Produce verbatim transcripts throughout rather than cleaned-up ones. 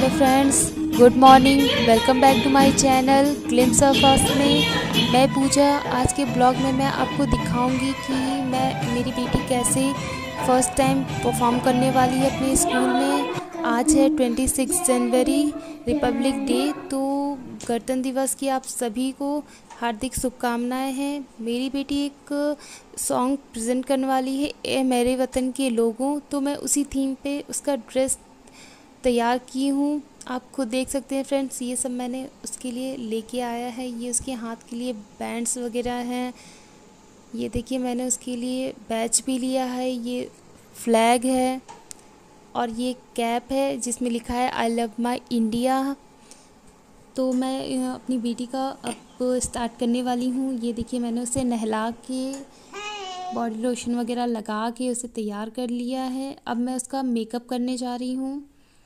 Hello friends, good morning. Welcome back to my channel Glimpse of Us में। मैं पूजा। आज के ब्लॉग में मैं आपको दिखाऊंगी कि मैं मेरी बेटी कैसे फर्स्ट टाइम परफॉर्म करने वाली है अपने स्कूल में। आज है छब्बीस जनवरी, रिपब्लिक डे। तो गणतंत्र दिवस की आप सभी को हार्दिक शुभकामनाएं हैं। मेरी बेटी एक सॉन्ग प्रेजेंट करने वाली है, ए मेरे वतन के लोगों। तो मैं उसी थीम पे उसका ड्रेस तैयार की हूँ। आप खुद देख सकते हैं फ्रेंड्स, ये सब मैंने उसके लिए लेके आया है। ये उसके हाथ के लिए बैंड्स वगैरह हैं। ये देखिए, मैंने उसके लिए बैच भी लिया है। ये फ्लैग है और ये कैप है जिसमें लिखा है आई लव माई इंडिया। तो मैं अपनी बेटी का अब स्टार्ट करने वाली हूँ। ये देखिए, मैंने उसे नहला के बॉडी लोशन वगैरह लगा के उसे तैयार कर लिया है। अब मैं उसका मेकअप करने जा रही हूँ।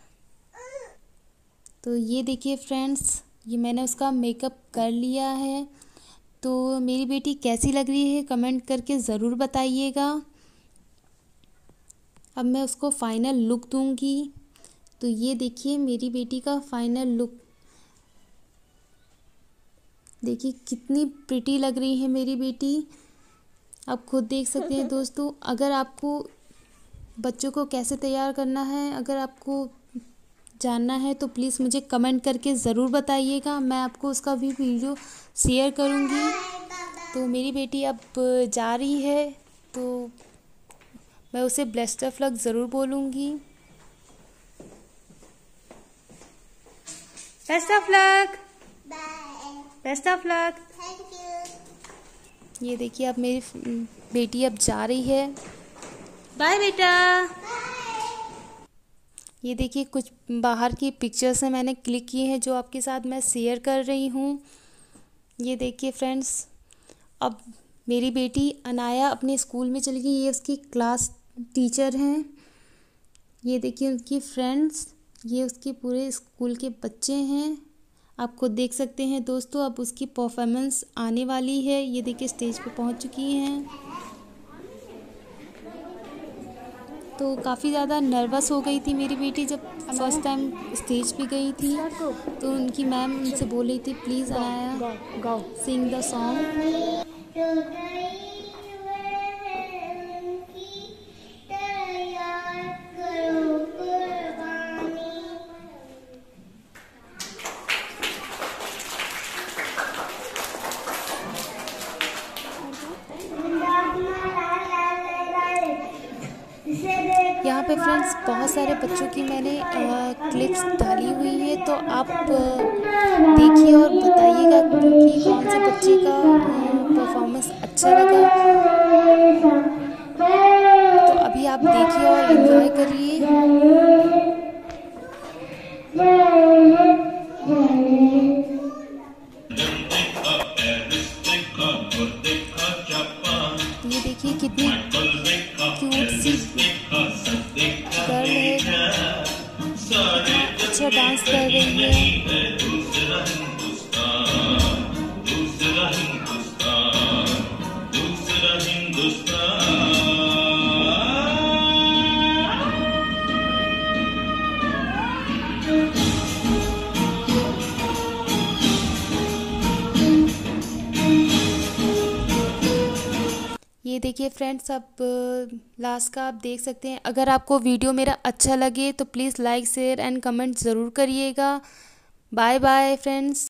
तो ये देखिए फ्रेंड्स, ये मैंने उसका मेकअप कर लिया है। तो मेरी बेटी कैसी लग रही है कमेंट करके ज़रूर बताइएगा। अब मैं उसको फाइनल लुक दूंगी। तो ये देखिए मेरी बेटी का फाइनल लुक। देखिए कितनी प्रिटी लग रही है मेरी बेटी। आप खुद देख सकते हैं दोस्तों। अगर आपको बच्चों को कैसे तैयार करना है, अगर आपको जानना है तो प्लीज़ मुझे कमेंट करके ज़रूर बताइएगा। मैं आपको उसका भी वीडियो शेयर करूँगी। तो मेरी बेटी अब जा रही है, तो मैं उसे बेस्ट ऑफ लक ज़रूर बोलूँगी। Best of luck, best of luck. ये देखिए, अब मेरी बेटी अब जा रही है। बाय बेटा। ये देखिए, कुछ बाहर की पिक्चर्स हैं मैंने क्लिक की हैं जो आपके साथ मैं शेयर कर रही हूँ। ये देखिए फ्रेंड्स, अब मेरी बेटी अनाया अपने स्कूल में चली गई। ये उसकी क्लास टीचर हैं। ये देखिए उनकी फ्रेंड्स, ये उसके पूरे स्कूल के बच्चे हैं। आप खुद देख सकते हैं दोस्तों। अब उसकी परफॉर्मेंस आने वाली है। ये देखिए स्टेज पे पहुंच चुकी हैं। तो काफ़ी ज़्यादा नर्वस हो गई थी मेरी बेटी जब फर्स्ट टाइम स्टेज पे गई थी। तो उनकी मैम उनसे बोल रही थी, please Anaya sing the song. यहाँ पे फ्रेंड्स बहुत सारे बच्चों की मैंने क्लिप्स डाली हुई है। तो आप देखिए और बताइएगा कि कौन से बच्चे का परफॉर्मेंस अच्छा लगा। तो अभी आप देखिए और एंजॉय करिए। ये देखिए कितनी क्यूट सी गर्ल है, अच्छा डांस कर रही है। ये देखिए फ्रेंड्स, अब लास्ट का आप देख सकते हैं। अगर आपको वीडियो मेरा अच्छा लगे तो please like share and comment ज़रूर करिएगा। Bye bye friends.